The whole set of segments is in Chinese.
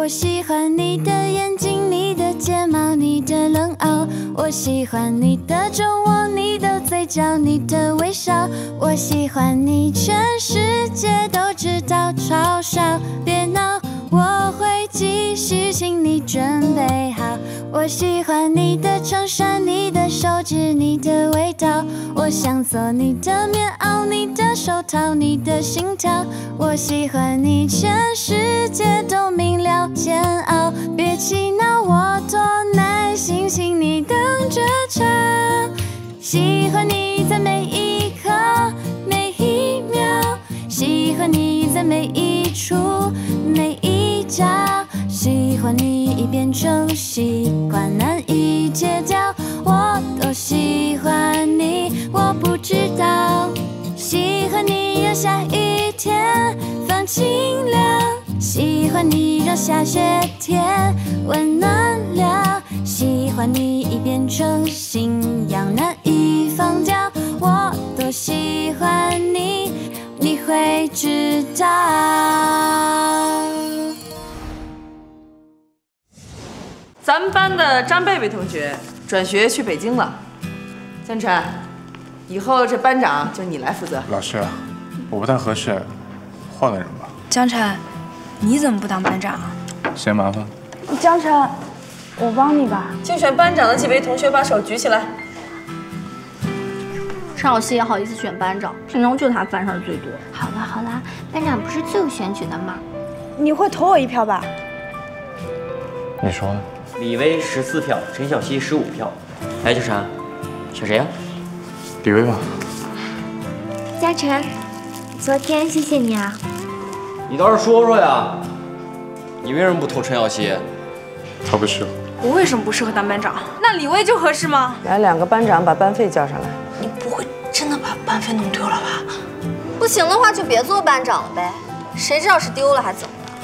我喜欢你的眼睛，你的睫毛，你的冷傲。我喜欢你的酒窝，你的嘴角，你的微笑。我喜欢你，全世界都知道，嘲笑别闹，我会继续，请你准备好。我喜欢你的衬衫，你的手指，你的味道。我想做你的棉袄，你的手套，你的心跳。我喜欢你，全世界都明了，煎熬别气恼，我多耐心，请你等着瞧。喜欢你在每一刻每一秒，喜欢你在每一处每一角，喜欢你已变成习惯，难以戒掉。我多喜欢你，我不知道。喜欢你让下雨天放晴了，喜欢你让下雪天温暖了，喜欢你已变成信仰，难以放掉。我多喜欢你，你会知道。 咱们班的张贝贝同学转学去北京了。江晨，以后这班长就你来负责。 老师，我不太合适，换个人吧。 江晨，你怎么不当班长啊？ 嫌麻烦？ 江晨，我帮你吧。 竞选班长的几位同学把手举起来。 陈小希也好意思选班长，平常就他犯事儿最多。 好啦好啦，班长不是自由选举的吗？ 你会投我一票吧？ 你说呢？ 李薇14票，陈小希15票。哎，秋晨，选谁呀？ 李薇吧。 嘉诚，昨天谢谢你啊。 你倒是说说呀，你为什么不投陈小希？ 他不适合。 我为什么不适合当班长？那李薇就合适吗？ 来2个班长把班费交上来。 你不会真的把班费弄丢了吧？ 不行的话就别做班长了呗，谁知道是丢了还怎么了？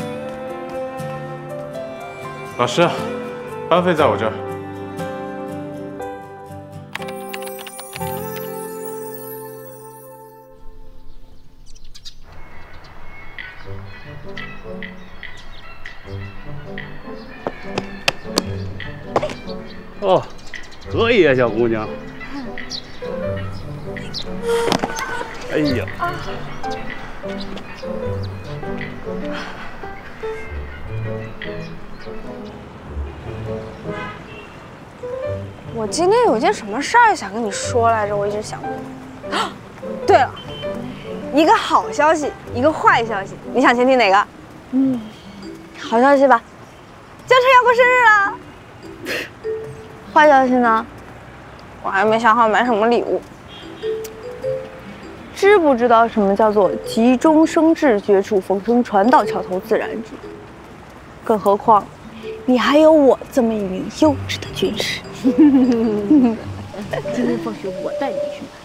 老师，班费在我这儿。 哦，可以啊，小姑娘。哎呀， 我今天有件什么事儿想跟你说来着，我一直想不通。啊，对了，一个好消息，一个坏消息，你想先听哪个？好消息吧，江晨要过生日了。坏消息呢？我还没想好买什么礼物。知不知道什么叫做急中生智，绝处逢生，船到桥头自然直？更何况，你还有我这么一名优质的军师。今天放学我带你去买。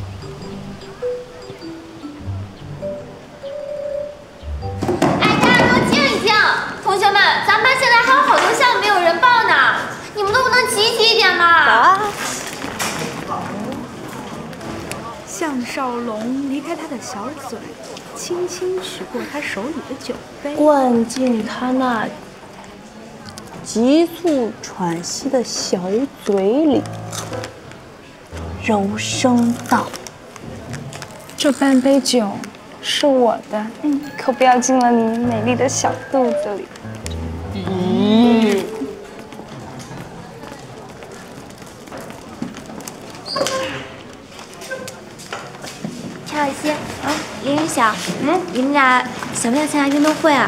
哎，大家都静一静！同学们，咱班现在还有好多项目没有人报呢，你们都不能积极一点吗？ 走啊！ 项少龙离开他的小嘴，轻轻取过他手里的酒杯， 灌进他那急促喘息的小嘴里，柔声道：“ 这半杯酒是我的， 可不要进了你美丽的小肚子里。” 陈小希，林云晓，你们俩想不想参加运动会啊？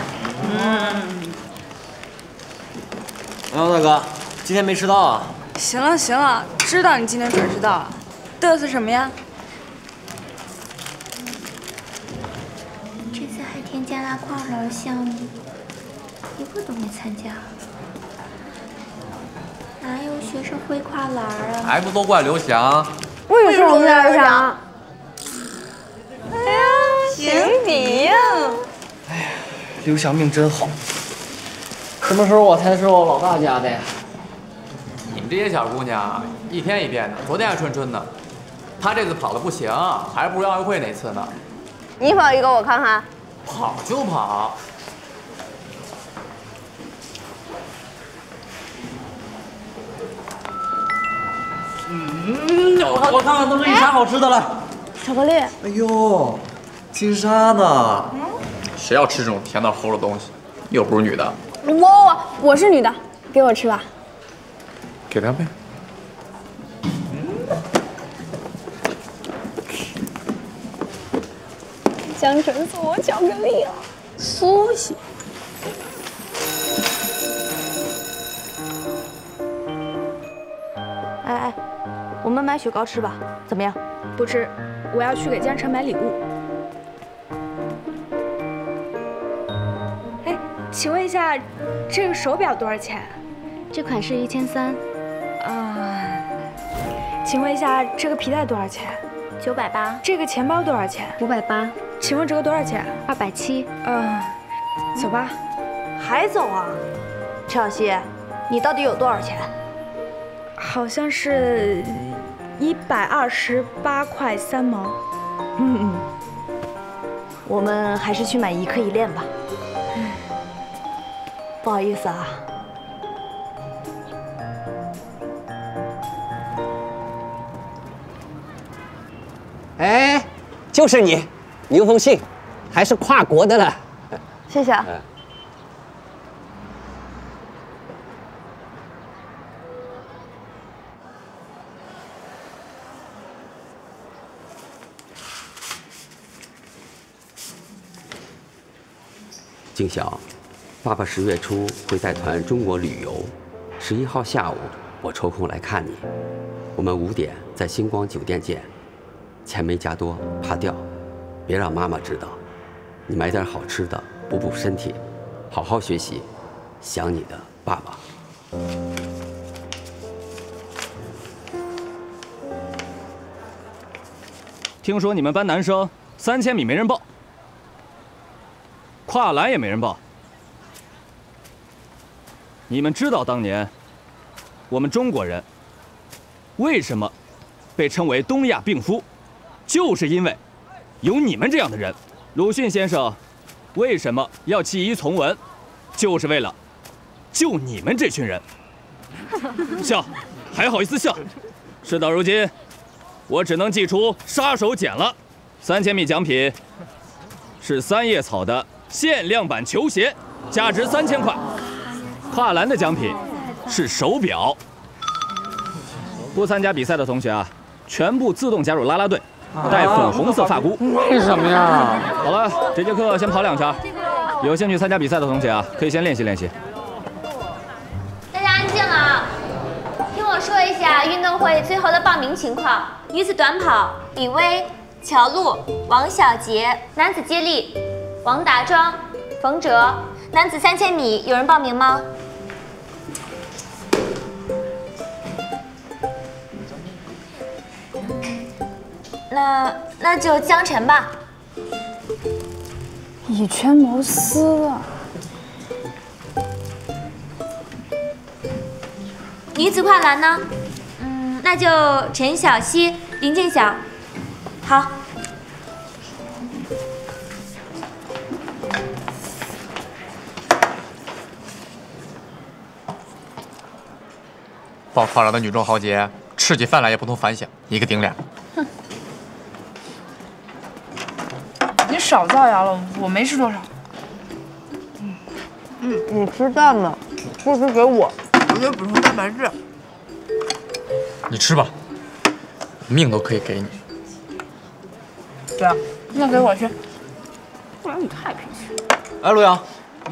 王大哥，今天没迟到啊？ 行了行了，知道你今天准时到了，嘚瑟什么呀？ 这次海天加大跨栏项目，一个都没参加，哪有学生会跨栏啊？ 还不都怪刘翔？ 为什么我们俩刘翔？哎呀，情敌呀！ 哎呀，刘翔命真好。什么时候我才是我老大家的呀？ 你们这些小姑娘一天一变的，昨天还春春呢。她这次跑的不行，还不如奥运会那次呢。 你跑一个我看看。 跑就跑。 我看看都是一啥好吃的了。 巧克力。 哎呦，金沙呢？ 谁要吃这种甜到齁的东西？又不是女的。 我是女的，给我吃吧。 给他呗。 江晨送我巧克力了，苏西。 哎，我们买雪糕吃吧，怎么样？ 不吃，我要去给江晨买礼物。哎，请问一下，这个手表多少钱？ 这款是1300。 请问一下，这个皮带多少钱 ？980。 这个钱包多少钱 ？580。 请问这个多少钱 ？270。 走吧。 还走啊？陈小希，你到底有多少钱？ 好像是128块3毛。 我们还是去买1克1链吧。不好意思啊。 哎，就是你，一封信，还是跨国的了。 谢谢。 静晓，爸爸10月初会带团中国旅游，11号下午我抽空来看你，我们5点在星光酒店见。钱没加多，怕掉，别让妈妈知道。你买点好吃的，补补身体，好好学习。想你的爸爸。 听说你们班男生3000米没人报，跨栏也没人报。你们知道当年我们中国人为什么被称为东亚病夫？就是因为有你们这样的人。鲁迅先生为什么要弃医从文？就是为了救你们这群人。笑，还好意思笑？事到如今，我只能祭出杀手锏了。3000米奖品是3叶草的限量版球鞋，价值3000块。跨栏的奖品是手表。不参加比赛的同学啊，全部自动加入啦啦队。戴粉红色发箍。 为什么呀？ 好了，这节课先跑2圈。有兴趣参加比赛的同学啊，可以先练习练习。 大家安静啊！听我说一下运动会最后的报名情况：女子短跑，李薇、乔璐、王小杰；男子接力，王达庄、冯哲；男子3000米，有人报名吗？那就江晨吧。 以权谋私啊！ 女子跨栏呢？那就陈小希、林静晓。好。 报跨栏的女中豪杰，吃起饭来也不同凡响，一个顶俩。 你少造谣了，我没吃多少。 你吃蛋呢，不吃给我， 我就补充蛋白质。 你吃吧，命都可以给你。 对啊，那给我去。不然你太脾气。 哎，陆阳。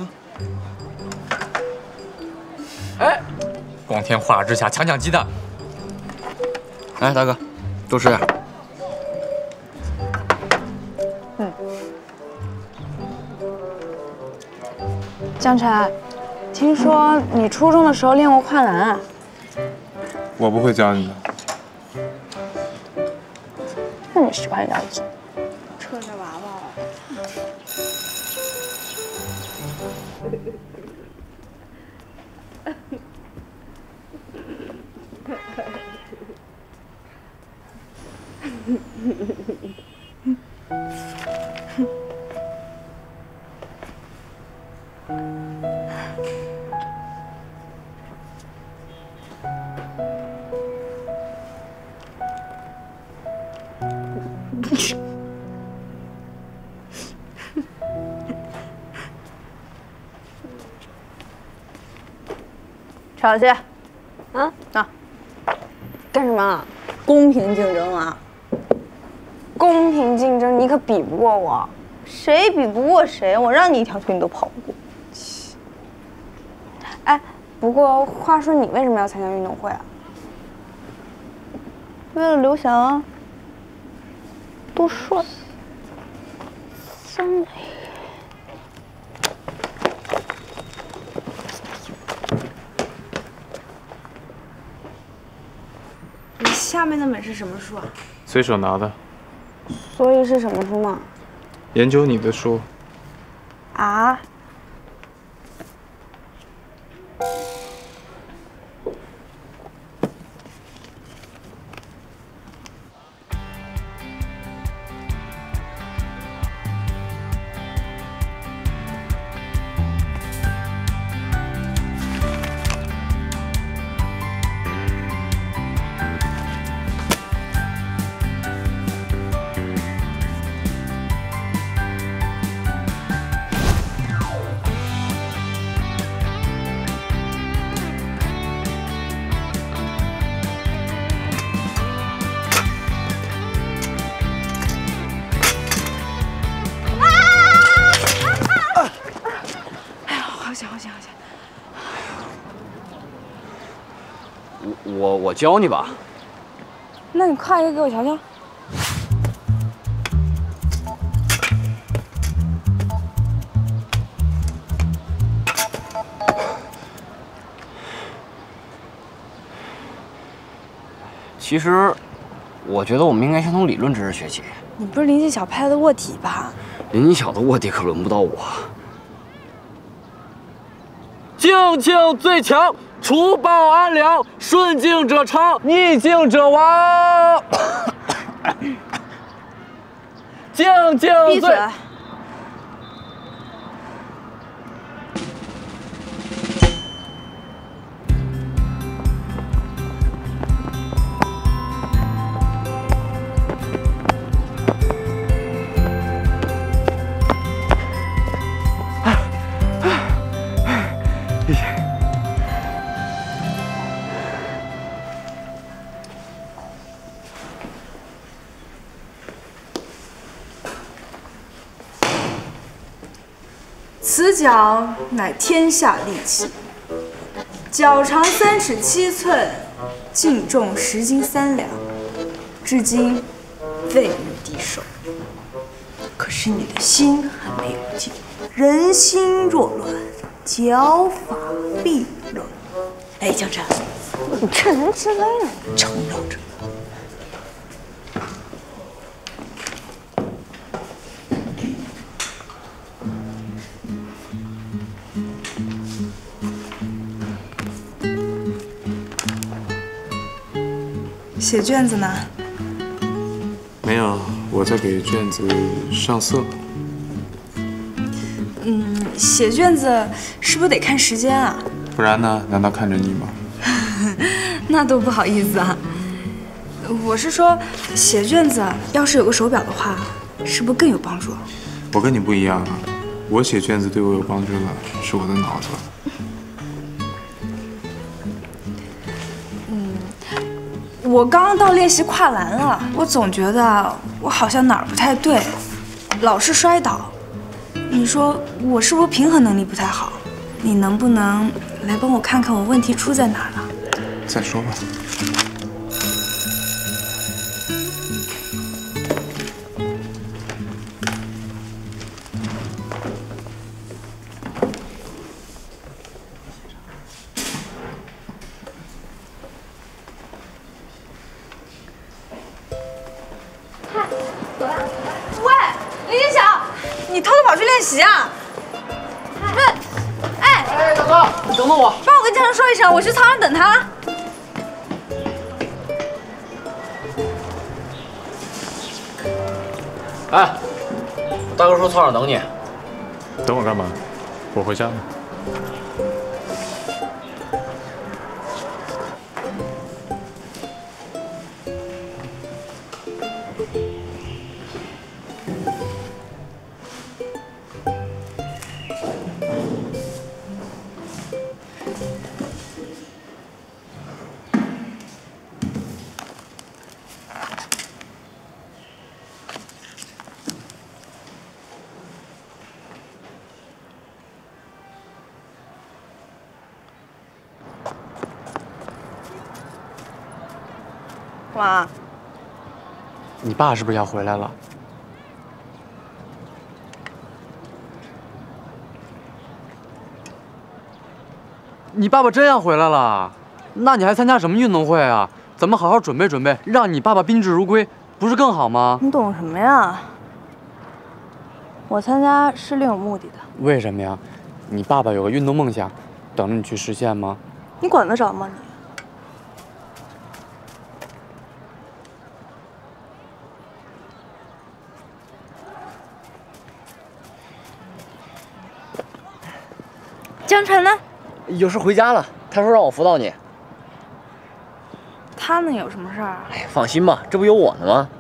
哎，光天化日之下抢鸡蛋。来，大哥，多吃点。 江晨，听说你初中的时候练过跨栏啊？ 我不会教你的。 那你喜欢了解？ 扯着娃娃。 小谢，啊，干什么？公平竞争啊！公平竞争，你可比不过我，谁比不过谁？我让你一条腿你都跑不过。哎，不过话说你为什么要参加运动会啊？为了刘翔啊。多帅！三雷。 你下面那本是什么书啊？ 随手拿的。 所以是什么书嘛？ 研究你的书。 啊？ 我教你吧。 那你跨一个给我瞧瞧。 其实，我觉得我们应该先从理论知识学起。 你不是林记小拍的卧底吧？ 林记小的卧底可轮不到我。境庆最强，除暴安良，顺境者昌，逆境者亡。境庆最。闭嘴！ 此脚乃天下利器，脚长3尺7寸，净重10斤3两，至今未于敌手。可是你的心还没有静，人心若乱，脚法必乱。哎，江辰， 你趁人之危呢， 承让着。写卷子呢？ 没有，我在给卷子上色。 写卷子是不是得看时间啊？ 不然呢？难道看着你吗？ 那多不好意思啊。我是说，写卷子要是有个手表的话，是不是更有帮助？ 我跟你不一样啊，我写卷子对我有帮助的是我的脑子。 我刚刚到练习跨栏了，我总觉得我好像哪儿不太对，老是摔倒。你说我是不是平衡能力不太好？你能不能来帮我看看我问题出在哪儿了？ 再说吧。 练习啊！不是， 哎，大哥，你等等我。 帮我跟江辰说一声，我去操场等他。 哎，大哥说操场等你。 等我干嘛？我回家呢。 干嘛？ 你爸是不是要回来了？你爸爸真要回来了？那你还参加什么运动会啊？咱们好好准备准备，让你爸爸宾至如归，不是更好吗？ 你懂什么呀？我参加是另有目的的。 为什么呀？你爸爸有个运动梦想，等着你去实现吗？ 你管得着吗你？江晨呢？ 有事回家了，他说让我辅导你。 他能有什么事儿啊？ 哎，放心吧，这不有我呢吗？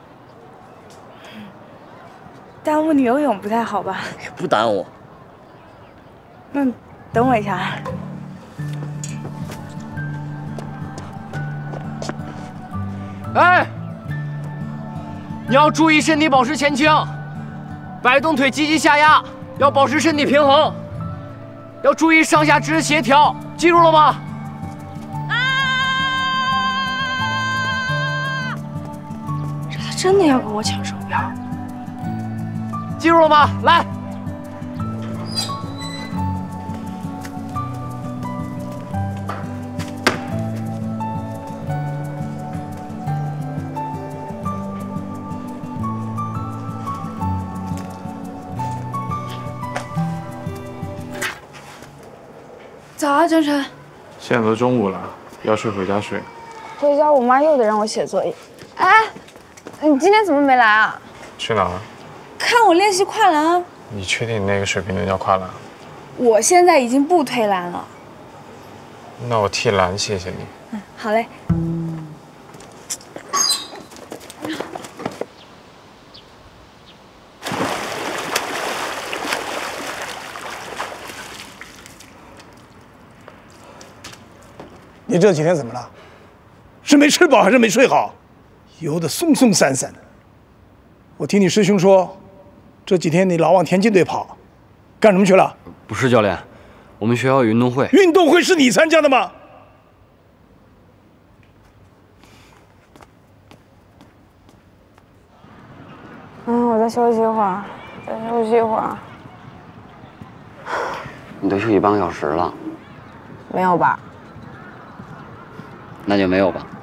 耽误你游泳不太好吧？ 不耽误。 那等我一下。 哎，你要注意身体保持前倾，摆动腿积极下压，要保持身体平衡，要注意上下肢协调，记住了吗？ 这他真的要跟我抢手表？ 记住了吗？来。 早啊，江晨。 现在都中午了，要睡回家睡。 回家我妈又得让我写作业。哎，你今天怎么没来啊？ 去哪儿？ 看我练习跨栏啊。 你确定你那个水平能叫跨栏？ 我现在已经不推栏了。 那我替栏谢谢你。 嗯，好嘞。 你这几天怎么了？是没吃饱还是没睡好？游得松松散散的。我听你师兄说，这几天你老往田径队跑，干什么去了？ 不是教练，我们学校有运动会。 运动会是你参加的吗？ 我再休息一会儿，再休息一会儿。 你都休息半个小时了。 没有吧？ 那就没有吧。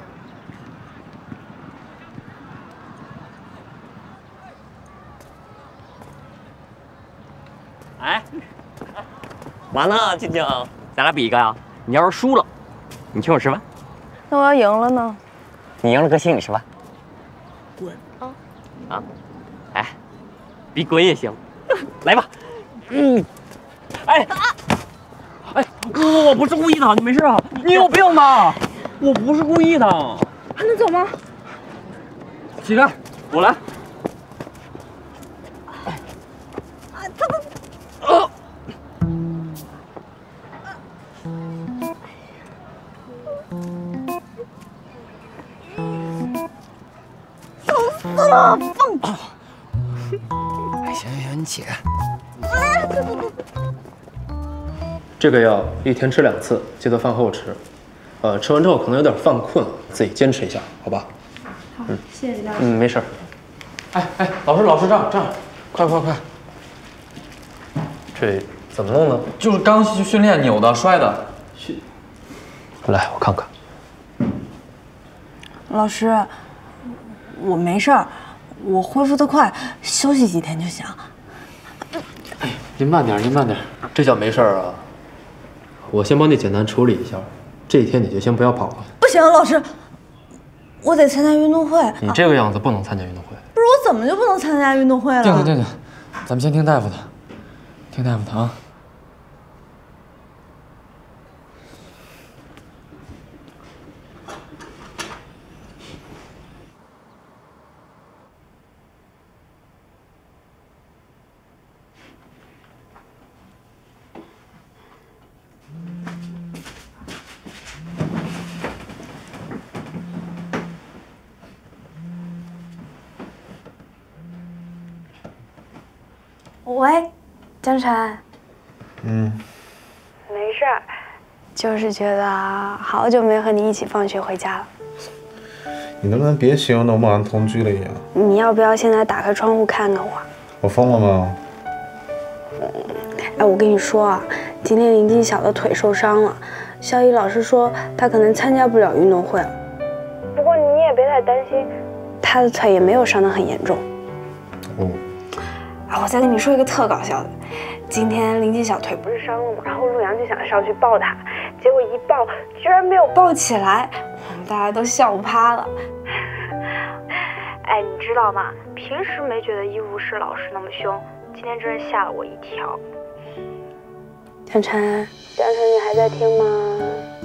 哎，完了，静静，咱俩比一个呀？你要是输了，你请我吃饭； 那我要赢了呢？ 你赢了，哥请你吃饭。 滚！ 啊！哎，比滚也行。来吧。哎，我不是故意的，你没事啊？你有病吧？我不是故意的。 还能走吗？ 起开，我来。 死了，放！ 行，你起开。 这个药一天吃2次，记得饭后吃。吃完之后可能有点犯困，自己坚持一下，好吧？ 好，谢谢教授。 没事。哎，老师，这样，快！这怎么弄呢？ 就是刚训练扭的、摔的。 来，我看看。 老师，我没事儿，我恢复得快，休息几天就行。 您慢点。这叫没事儿啊。我先帮你简单处理一下，这几天你就先不要跑了。 不行，老师，我得参加运动会。 你这个样子不能参加运动会。 不是我怎么就不能参加运动会了？ 静，咱们先听大夫的，听大夫的啊。 喂，江晨。 没事儿，就是觉得好久没和你一起放学回家了。 你能不能别形容的我们好像同居了一样？ 你要不要现在打开窗户看看我？ 我疯了吗？ 哎，我跟你说啊，今天林静晓的腿受伤了，肖一老师说他可能参加不了运动会了。不过你也别太担心，他的腿也没有伤得很严重。 哦。 啊，我再跟你说一个特搞笑的，今天林静晓腿不是伤了吗？然后陆阳就想上去抱她，结果一抱居然没有抱起来，我们大家都笑趴了。哎，你知道吗？平时没觉得医务室老师那么凶，今天真是吓了我一跳。江晨，你还在听吗？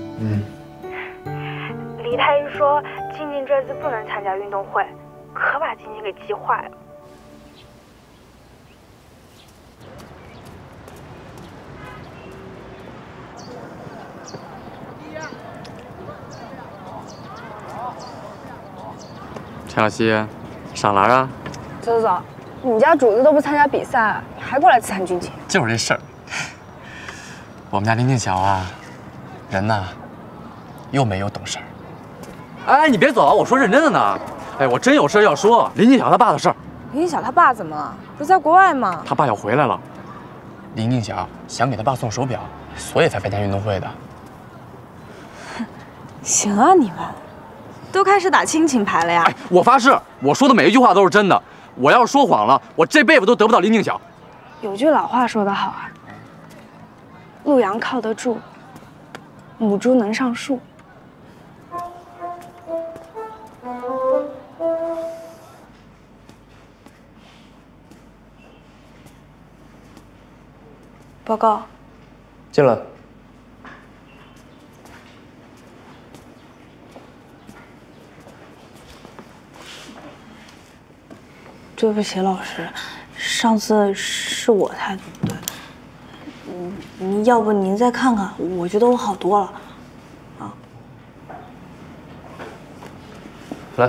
李太医说静静这次不能参加运动会，可把静静给急坏了。 陈小希，啥来啊？ 走，你家主子都不参加比赛，你还过来刺探军情？ 就是这事儿。我们家林静晓啊，人呐，又美又懂事儿。哎，你别走，我说认真的呢。哎，我真有事要说，林静晓他爸的事儿。 林静晓他爸怎么了？不是在国外吗？ 他爸要回来了。林静晓想给他爸送手表，所以才参加运动会的。 行啊，你们都开始打亲情牌了呀？ 哎，我发誓，我说的每一句话都是真的。我要是说谎了，我这辈子都得不到林静晓。 有句老话说得好啊，陆阳靠得住，母猪能上树。报告。 进来。 对不起，老师，上次是我态度不对。要不您再看看，我觉得我好多了。啊。 来。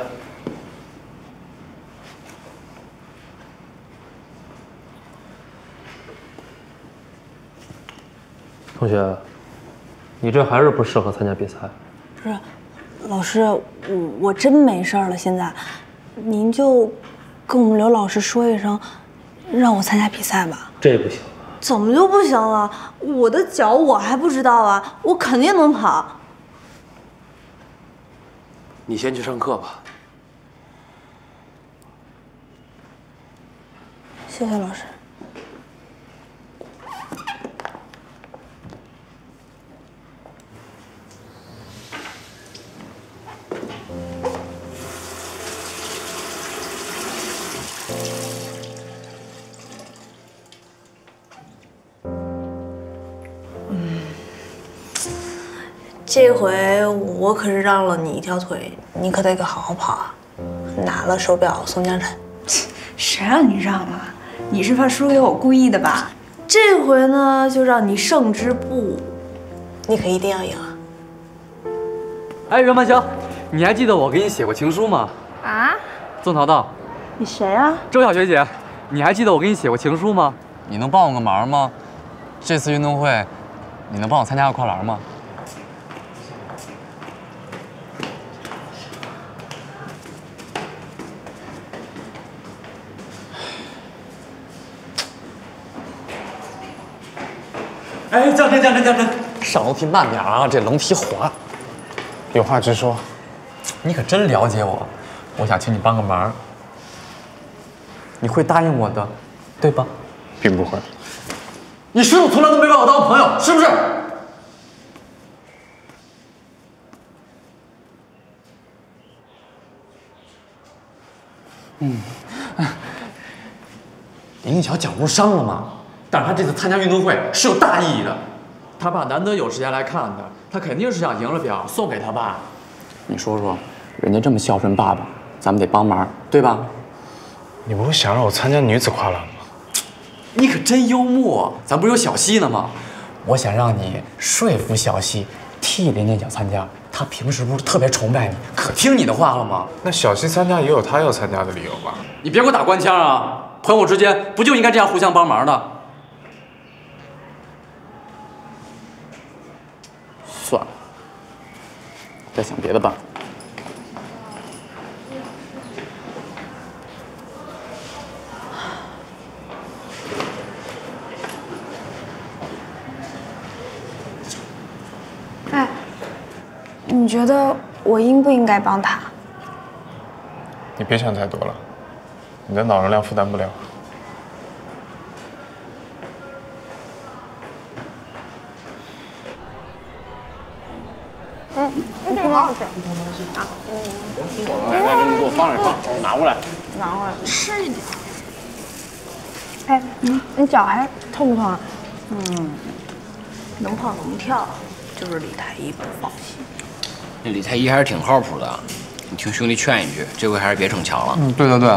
同学，你这还是不适合参加比赛。 不是，老师，我真没事了。现在，您就跟我们刘老师说一声，让我参加比赛吧。 这不行。 怎么就不行了？我的脚我还不知道啊，我肯定能跑。 你先去上课吧。 谢谢老师。 这回我可是让了你一条腿，你可得好好跑啊！拿了手表送江晨。 谁让你让了？你是怕输给我故意的吧？ 这回呢，就让你胜之不武，你可一定要赢啊！ 哎，袁曼香，你还记得我给你写过情书吗？ 啊？ 宋淘淘， 你谁啊？ 周小学姐，你还记得我给你写过情书吗？你能帮我个忙吗？这次运动会，你能帮我参加个跨栏吗？哎，江晨，上楼梯慢点啊，这楼梯滑。 有话直说。 你可真了解我，我想请你帮个忙。你会答应我的，对吧？ 并不会。 你是不是从来都没把我当朋友，是不是？林静晓脚不是伤了吗？但是他这次参加运动会是有大意义的，他爸难得有时间来看他，他肯定是想赢了表送给他爸。你说说，人家这么孝顺爸爸，咱们得帮忙，对吧？ 你不会想让我参加女子跨栏吗？ 你可真幽默，咱不是有小希呢吗？我想让你说服小希替林静晓参加，他平时不是特别崇拜你，可听你的话了吗？ 那小希参加也有他要参加的理由吧？ 你别给我打官腔啊！朋友之间不就应该这样互相帮忙的？算了，再想别的办法。 你觉得我应不应该帮他？ 你别想太多了，你的脑容量负担不了。 挺好吃。 来，给我放着，拿过来。 拿过来，吃一点。哎，你脚还痛不痛啊？ 能跑能跳，就是李太医不放心。 那李太医还是挺靠谱的，你听兄弟劝一句，这回还是别逞强了。 对对对。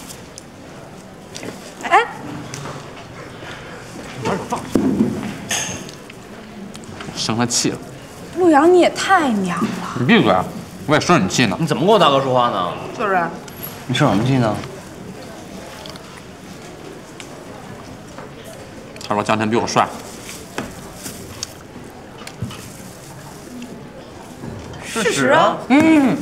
哎， 哪儿放？生他气了。 陆阳，你也太娘了！ 你闭嘴！我也生你气呢。 你怎么跟我大哥说话呢？ 就是。 你生什么气呢？ 他说江天比我帅。 事实啊。 你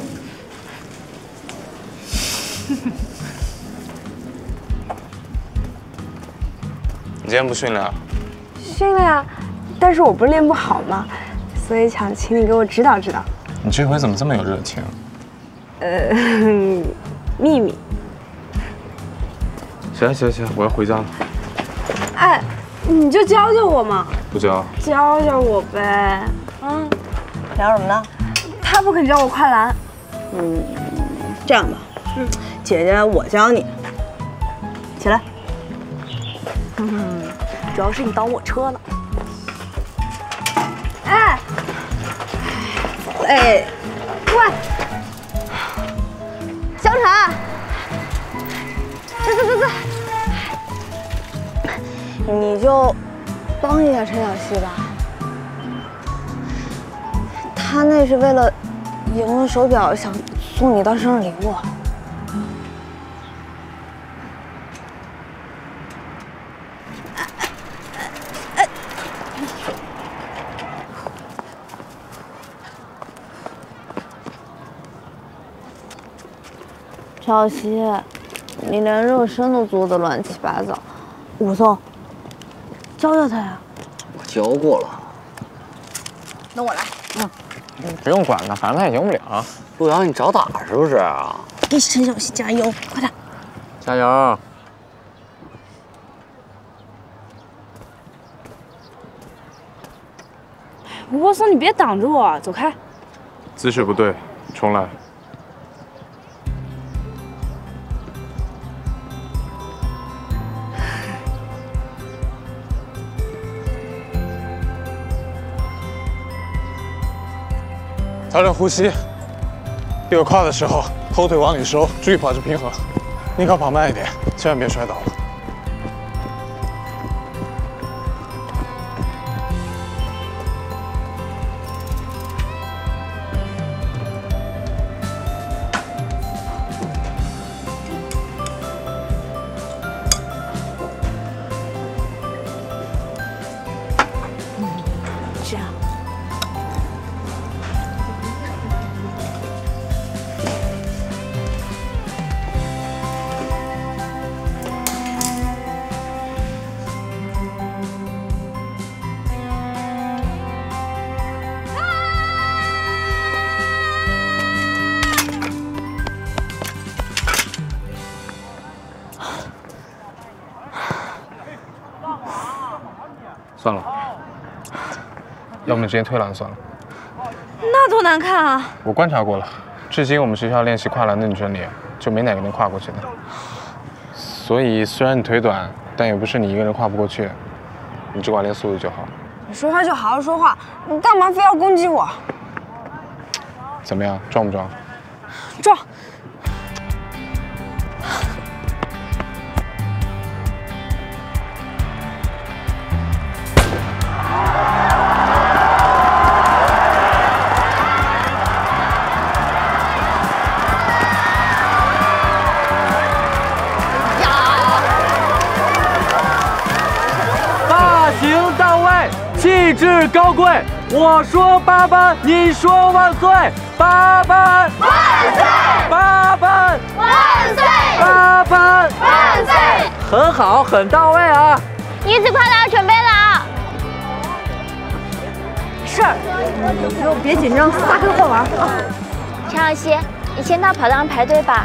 今天不训练啊？ 训练啊，但是我不是练不好吗？所以想请你给我指导指导。 你这回怎么这么有热情？ 秘密。 行，我要回家了。 哎，你就教教我嘛。 不教。 教教我呗。 聊什么呢？ 他不肯教我跨栏。 这样吧，姐姐我教你。起来。主要是你挡我车呢。 哎， 哎， 喂， 小陈，走， 你就帮一下陈小希吧。他那是为了赢了手表，想送你当生日礼物。小希，你连热身都做得乱七八糟，武松，教教他呀。 我教过了。 那我来。 不用管他，反正他也赢不了。 陆阳，你找打是不是？ 给陈小希加油，快点！ 加油！ 吴松，你别挡着我，走开。 姿势不对，重来。调整呼吸，第二跨的时候后腿往里收，注意保持平衡。你可跑慢一点，千万别摔倒了。 这样。 算了，要么直接退栏算了。 那多难看啊！ 我观察过了，至今我们学校练习跨栏的女生里，就没哪个能跨过去的。所以虽然你腿短，但也不是你一个人跨不过去，你只管练速度就好。 你说话就好好说话，你干嘛非要攻击我？ 怎么样，壮不壮？ 壮。 气质高贵，我说八班，你说万岁，八班万岁， 八班万岁， 八班万岁， 很好，很到位啊！ 女子跨栏准备了啊！ 事儿，以后别紧张，撒开换玩啊！ 陈小希，你先到跑道上排队吧。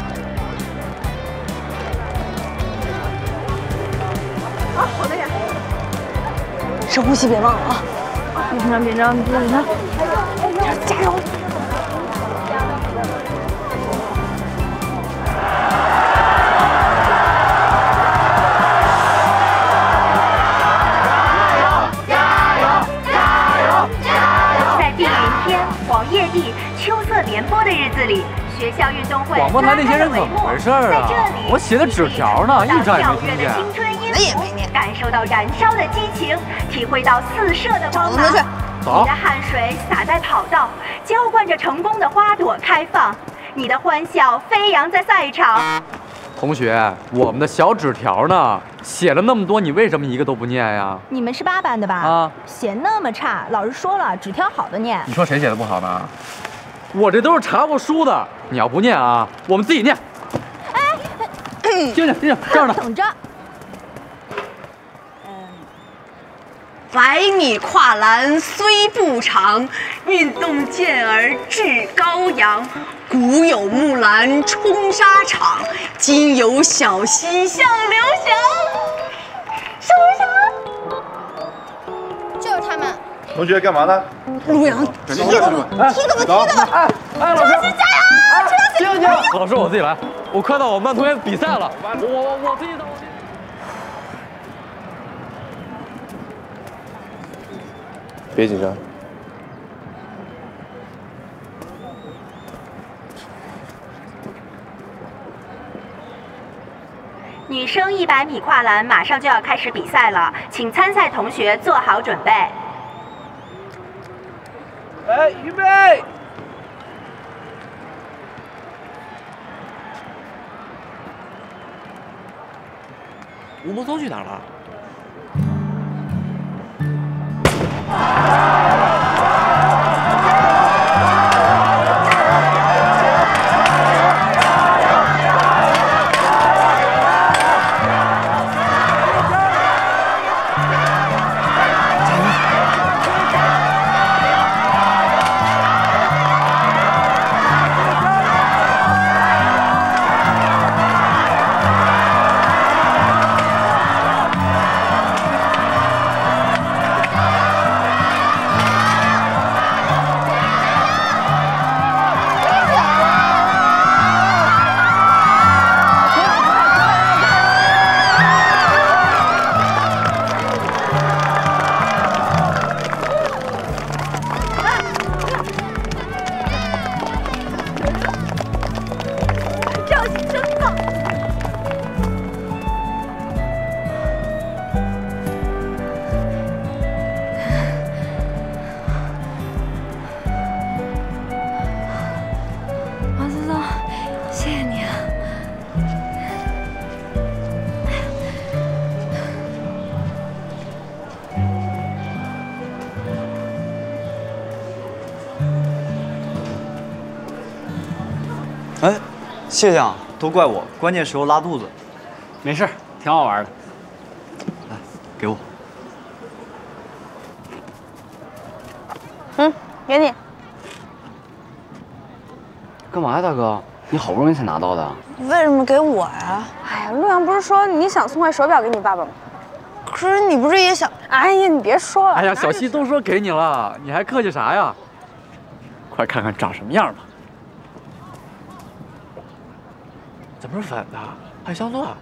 啊，好的呀。深呼吸，别忘了啊！ 别紧张，别紧张，别紧张， 加油！ 黄叶地秋色连播的日子里，学校运动会广播台那些人怎么回事啊？我写的纸条呢，一张也没听见。 青春音符，感受到燃烧的激情，体会到四射的光芒。你的汗水洒在跑道，浇灌着成功的花朵开放。你的欢笑飞扬在赛场。 同学，我们的小纸条呢？写了那么多，你为什么一个都不念呀？ 你们是8班的吧？ 啊， 写那么差，老师说了，纸条好的念。 你说谁写的不好呢？ 我这都是查过书的，你要不念啊，我们自己念。哎，静静，这样的。 等着。 100米跨栏虽不长，运动健儿志高扬。古有木兰冲沙场，今有小溪向刘翔。是不是？ 就是他们。 同学干嘛呢？ 陆阳，踢他吧！ 哎，老师加油！ 静静，老师我自己来。我快到我们班同学比赛了，我自己走。 别紧张。 女生100米跨栏马上就要开始比赛了，请参赛同学做好准备。 哎，预备！ 吴柏松去哪儿了？ 哎，谢谢啊，都怪我，关键时候拉肚子。 没事，挺好玩的。 来，给我。 给你。 干嘛呀，大哥？你好不容易才拿到的。 为什么给我呀？哎呀，陆阳不是说你想送块手表给你爸爸吗？可是你不是也想？哎呀，你别说了。 哎呀，小西都说给你了，你还客气啥呀？快看看长什么样吧。怎么是粉的？还镶钻？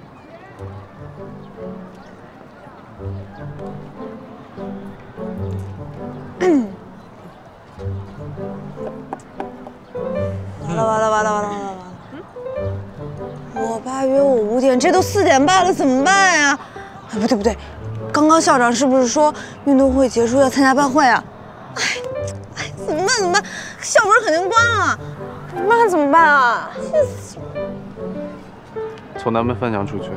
完了！我爸约我5点，这都4点半了，怎么办呀？哎，不对，刚刚校长是不是说运动会结束要参加班会啊？哎，怎么办？校门肯定关了，那怎么办啊？气死我！ 从南门翻墙出去。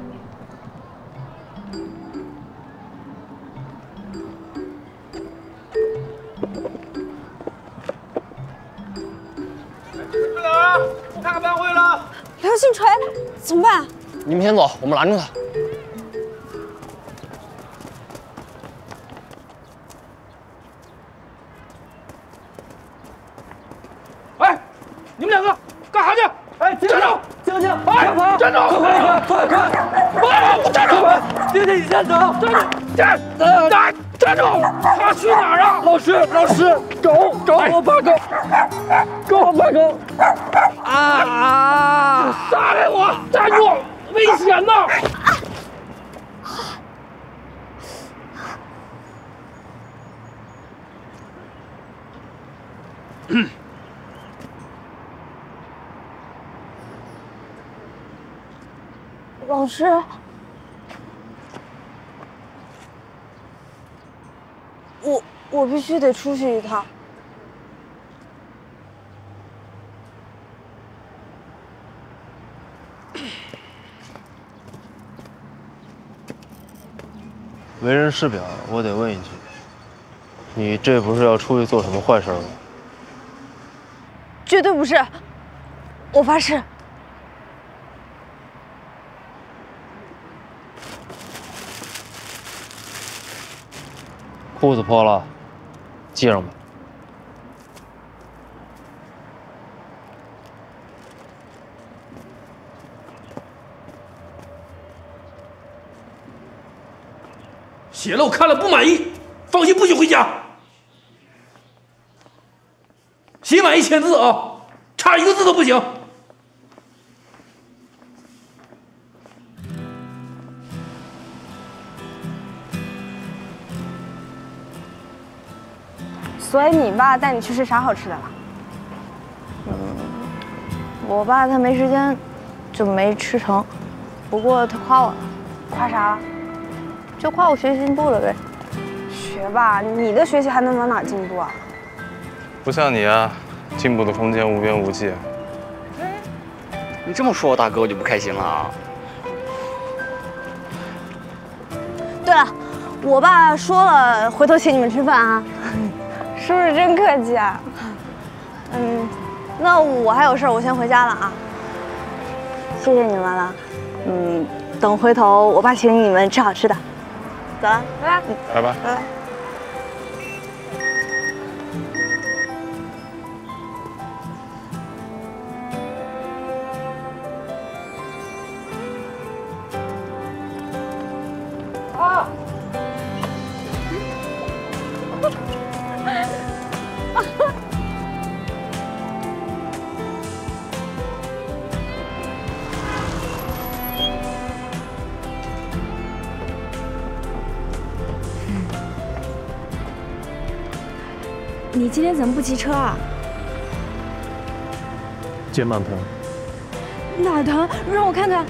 队长，开班会了。 刘星锤，怎么办？ 你们先走，我们拦住他。 两个，干啥去？哎，站住！静静， 哎， 站住！ 快！ 站住！ 静静，你先走。 站住！他去哪儿啊？ 老师，狗，我怕狗，我怕狗。啊！ 撒开我！站住！危险呐！ 老师，我必须得出去一趟。 为人师表，我得问一句，你这不是要出去做什么坏事吗？ 绝对不是，我发誓。 裤子破了，系上吧。 血了我看了不满意，放心不许回家。写满1000字啊，差1个字都不行。 所以你爸带你去吃啥好吃的了？ 我爸他没时间，就没吃成。不过他夸我了。 夸啥了？ 就夸我学习进步了呗。 学吧，你的学习还能往哪进步啊？ 不像你啊，进步的空间无边无际。 你这么说，大哥我就不开心了啊。 对了，我爸说了，回头请你们吃饭啊。 叔叔真客气啊。 那我还有事儿，我先回家了啊。谢谢你们了。等回头我爸请你们吃好吃的。走了，拜拜。 拜拜。 拜拜。 你今天怎么不骑车啊？ 肩膀疼。 哪儿疼？让我看看。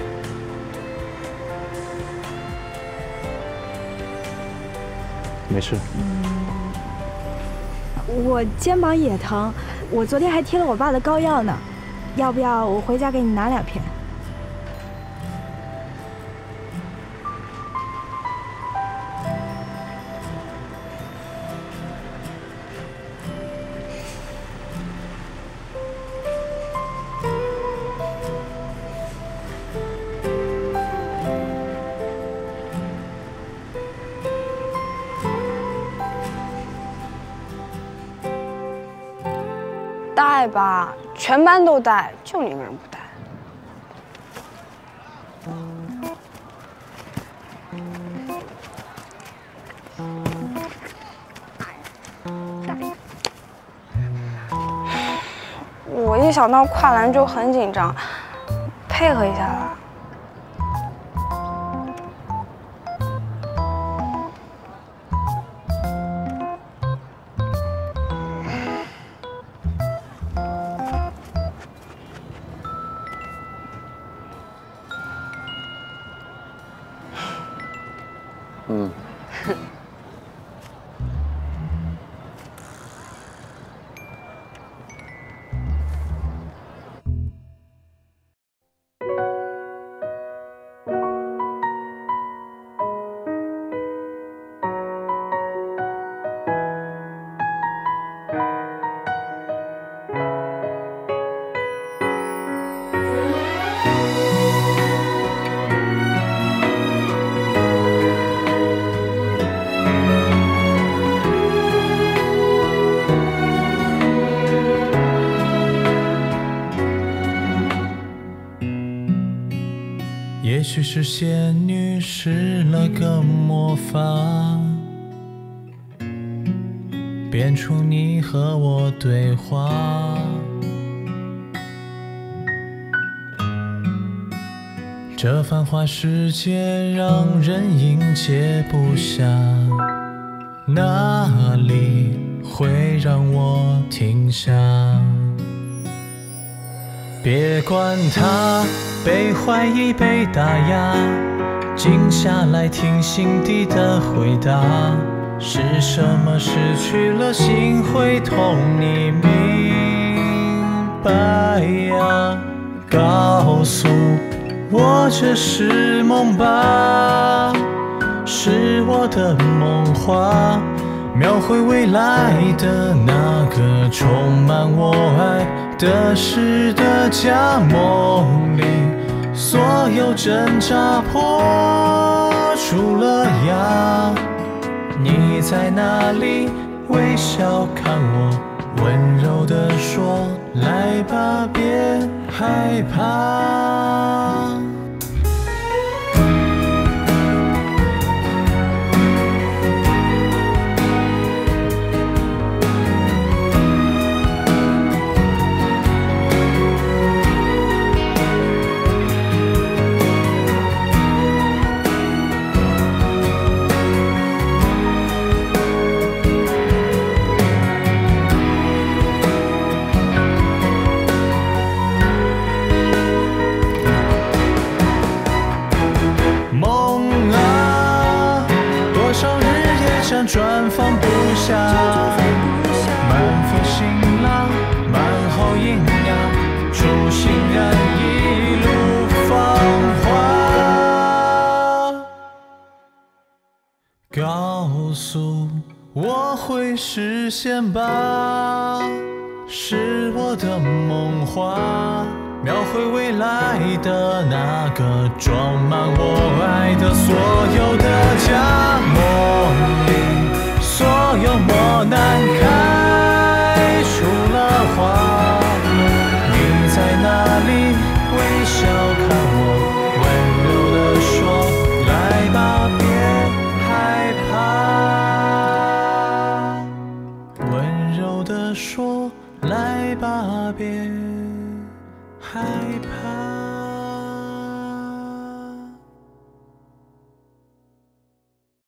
没事。 我肩膀也疼，我昨天还贴了我爸的膏药呢，要不要我回家给你拿2片？ 带吧，全班都带，就你一个人不带。我一想到跨栏就很紧张，配合一下吧。 是仙女施了个魔法，变出你和我对话。这繁华世界让人应接不暇，哪里会让我停下？别管它被怀疑被打压，静下来听心底的回答。是什么失去了心会痛？你明白呀？告诉我这是梦吧，是我的梦话，描绘未来的那个充满我爱的诗的家。梦里所有挣扎破除了芽，你在哪里？微笑看我，温柔地说，来吧，别害怕。转放不下，满腹辛辣，满好营养，初心燃一路芳华。告诉我会实现吧，是我的梦话，描绘未来的那个装满我爱的所有的家。梦里所有磨难开出了花，你在哪里？微笑看我，温柔地说，来吧，别害怕。温柔地说，来吧，别害怕。